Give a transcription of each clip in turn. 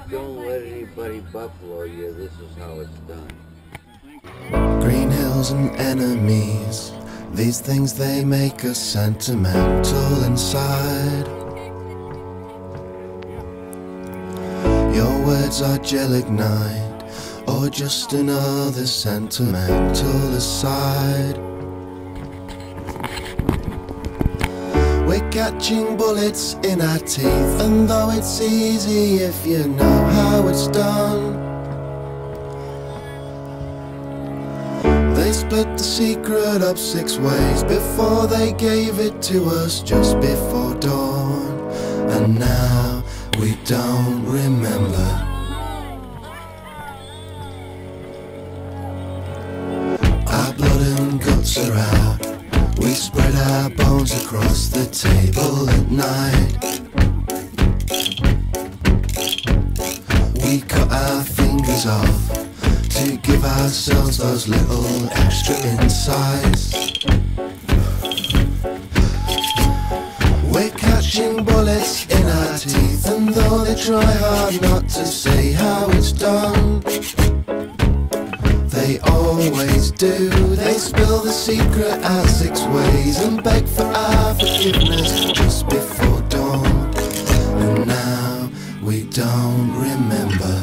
Don't let anybody buffalo you. This is how it's done. Green hills and enemies, these things they make us sentimental inside. Your words are gelignite, or just another sentimental aside. We're catching bullets in our teeth, and though it's easy if you know how it's done, they split the secret up 6 ways before they gave it to us just before dawn. And now we don't remember. Our blood and guts are out. We spread our bones across the table at night. We cut our fingers off to give ourselves those little extra insights. We're catching bullets in our teeth, and though they try hard not to say how it's done, they always do. They spill the secret out 6 ways and beg for our forgiveness just before dawn. And now we don't remember.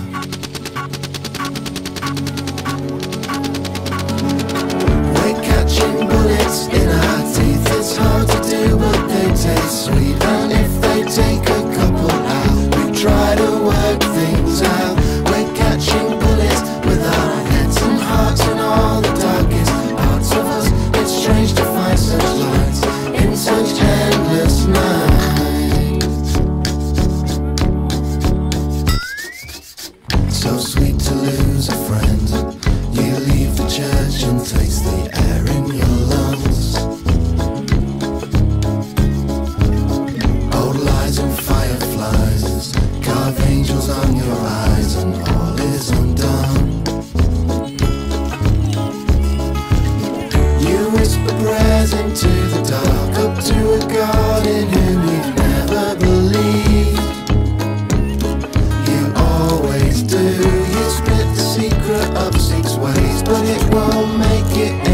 We're catching bullets in our teeth. It's hard to do, but they taste sweet. And if they take a couple out, we try to work things out. We're catching bullets with our heads and hearts and all the darkest parts of us. It's strange to find such lights in such endless nights. So sweet to lose a friend. You leave the church and taste the air in your lungs. Old lies and fireflies carve angels on your eyes, and all is undone. You whisper prayers into the dark, up to a God in whom you've never believed. You always do. You split the secret up 6 ways, but it won't make it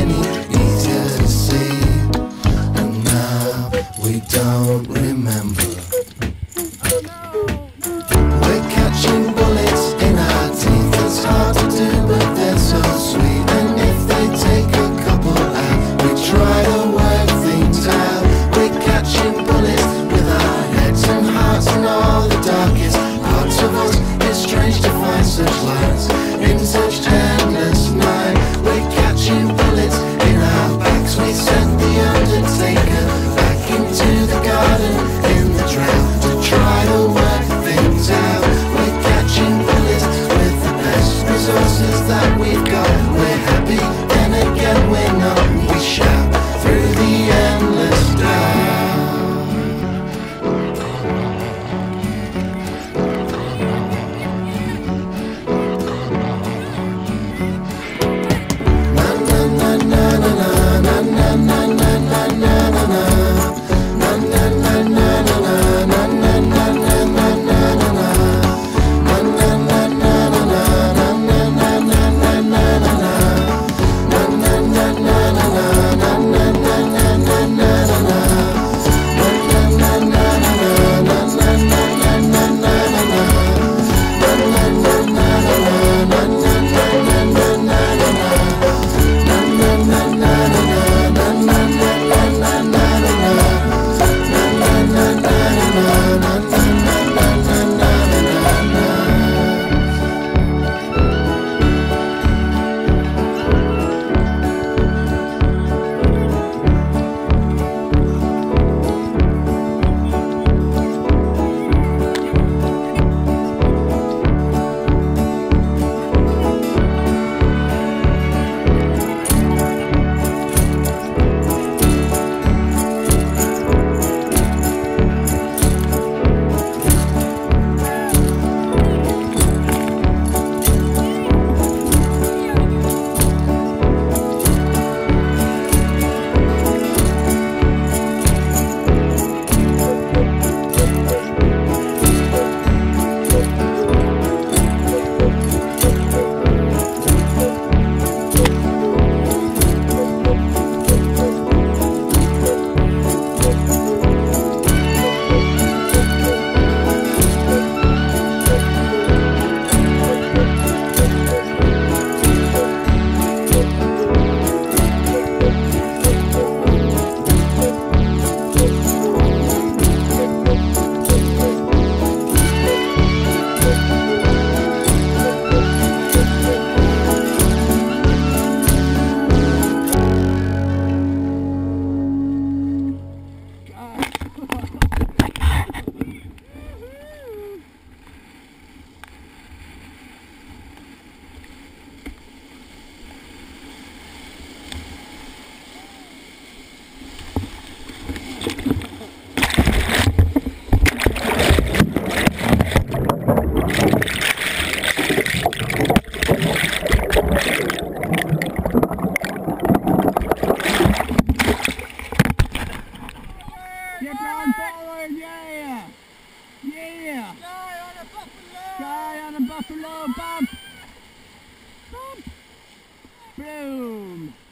Buffalo bump! Bump! Boom!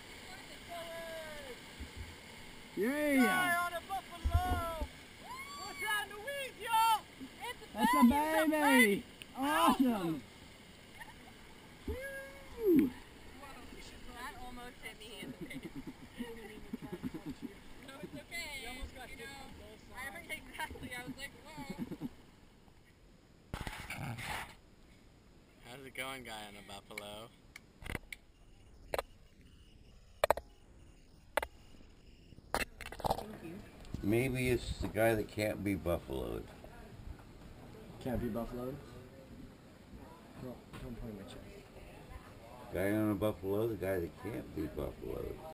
Yeah! On a buffalo! What's on the weeds, y'all? That's a baby! Awesome! Woo! That almost hit me in the face. No, it's okay. You almost got hit from both sides. I heard exactly. I was like, whoa. How's it going, guy on a buffalo? Maybe it's the guy that can't be buffaloed. Can't be buffaloed? Don't point my chest. Guy on a buffalo, the guy that can't be buffaloed.